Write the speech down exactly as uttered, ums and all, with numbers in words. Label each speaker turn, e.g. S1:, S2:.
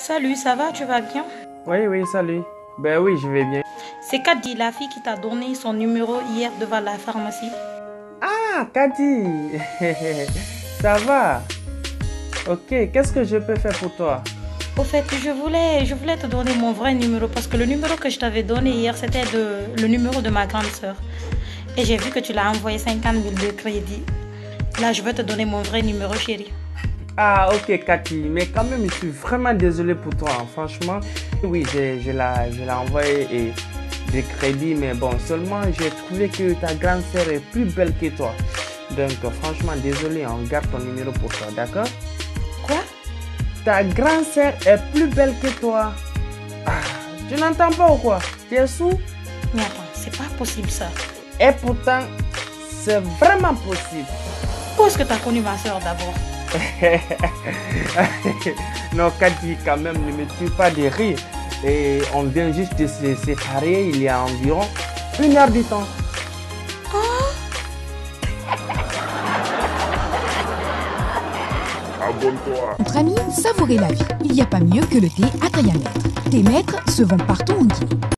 S1: Salut, ça va, tu vas bien?
S2: Oui, oui, salut. Ben oui, je vais bien.
S1: C'est Kadi, la fille qui t'a donné son numéro hier devant la pharmacie.
S2: Ah, Kadi. Ça va? Ok, qu'est-ce que je peux faire pour toi?
S1: Au fait, je voulais, je voulais te donner mon vrai numéro parce que le numéro que je t'avais donné hier, c'était de, le numéro de ma grande sœur. Et j'ai vu que tu l'as envoyé cinquante mille de crédit. Là, je veux te donner mon vrai numéro, chérie.
S2: Ah, ok, Cathy, mais quand même, je suis vraiment désolé pour toi, hein. Franchement, oui, je, je l'ai envoyé et des crédits, mais bon, seulement j'ai trouvé que ta grande sœur est plus belle que toi. Donc, franchement, désolé, on garde ton numéro pour toi, d'accord?
S1: Quoi?
S2: Ta grande sœur est plus belle que toi. Ah, tu n'entends pas ou quoi? Tu es sourd?
S1: Mais attends, c'est pas possible ça.
S2: Et pourtant, c'est vraiment possible.
S1: Où est-ce que tu as connu ma soeur d'abord?
S2: Non, Cathy, quand même, ne me tue pas de rire. Et on vient juste de se séparer il y a environ une heure du temps.
S3: Abonne-toi. Entre amis, savourez la vie. Il n'y a pas mieux que le thé Atayamètre. Tes maîtres se vendent partout en Guinée.